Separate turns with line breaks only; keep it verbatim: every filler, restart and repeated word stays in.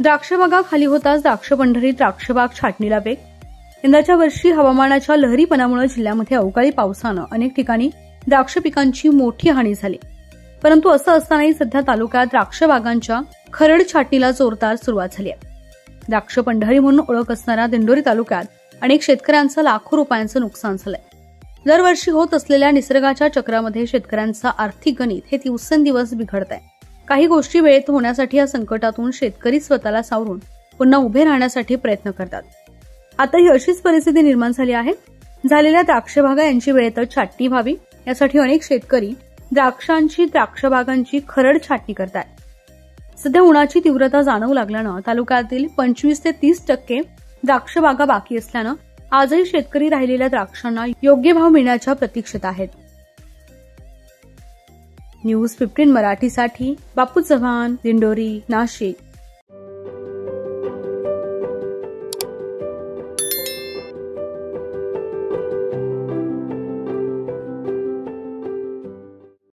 द्राक्ष बागा खाली होताच द्राक्ष पंढरीत द्राक्षबाग छाटणीला वेग. यंदाच्या वर्षी हवामानाच्या लहरीपणामुळे जिल्ह्यामध्ये अवकाळी पावसानं अनेक ठिकाणी द्राक्ष पिकांची मोठी हानी झाली. परंतु असं असतानाही सध्या तालुक्यात द्राक्ष बागांच्या खरड छाटणीला जोरदार सुरुवात झाली आहे. द्राक्ष पंढरी म्हणून ओळख असणाऱ्या दिंडोरी तालुक्यात अनेक शेतकऱ्यांचं लाखो रुपयांचं नुकसान झालंय. दरवर्षी होत असलेल्या निसर्गाच्या चक्रामध्ये शेतकऱ्यांचं आर्थिक गणित हे दिवसेंदिवस बिघडत आहे. काही गोष्टी वेळेत होण्यासाठी या संकटातून शेतकरी स्वतःला सावरून पुन्हा उभे राहण्यासाठी प्रयत्न करतात. आता ही अशीच परिस्थिती निर्माण झाली आहे. झालेल्या द्राक्ष बागा यांची वेळेतच छाटणी व्हावी यासाठी अनेक शेतकरी द्राक्षांची द्राक्ष बागांची खरड छाटणी करतात. सध्या उन्हाची तीव्रता जाणवू लागल्यानं तालुक्यातील पंचवीस ते तीस टक्के द्राक्ष बागा बाकी असल्यानं आजही शेतकरी राहिलेल्या द्राक्षांना योग्य भाव मिळण्याच्या प्रतीक्षेत आहेत. न्यूज फिफ्टीन मराठीसाठी बापू चव्हाण, दिंडोरी, नाशिक.